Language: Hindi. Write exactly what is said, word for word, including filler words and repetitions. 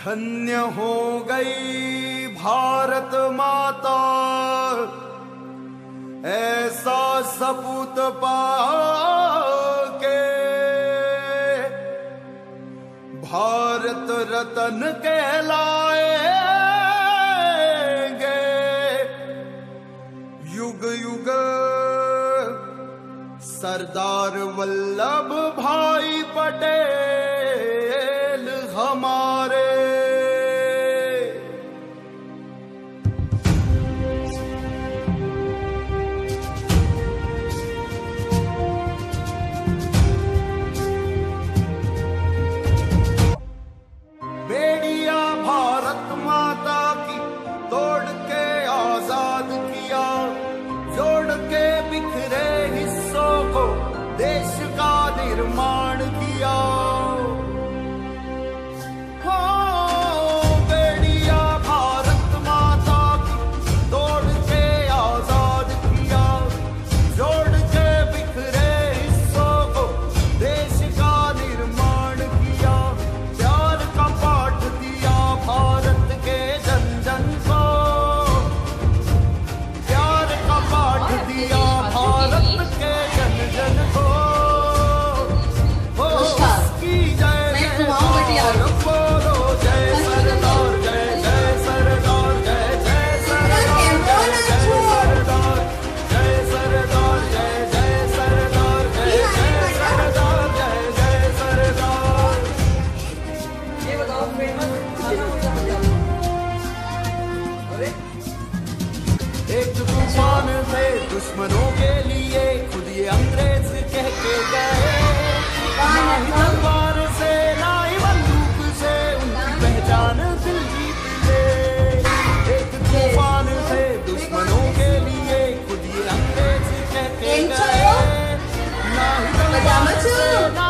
धन्य हो गई भारत माता, ऐसा सपूत पाके। भारत रत्न कहलाएंगे, युग युग सरदार वल्लभ भाई पटेल हमारे। बेड़िया भारत माता की तोड़ के आजाद किया, जोड़ के बिखरे हिस्सों को देश का निर्माण किया। हो बेड़िया भारत माता की तोड़ के आजाद किया, जोड़ के बिखरे हिस्सों को देश का निर्माण किया। प्यार का पाठ दिया भारत के जन जन को, प्यार का पाठ दिया भारत के जन जन को। हो उसकी जय जयकार बोलो, जय सरदार, जय जय सरदार, जय जय सरदार, जय जय सरदार, जय सरदार, जय जय सरदार, जय जय सरदार, जय जय सरदार। ये बताओ फेमस खाना हो जाता है। एक तूफान थे दुश्मनों के लिए, खुद ये अंग्रेज कह के गए। ना ही तलवार से ना ही बंदूक से उनकी पहचान दिल जीत ले। एक तूफान थे दुश्मनों के लिए, खुद ये अंग्रेज कह के गए। ना ही तलवार से ना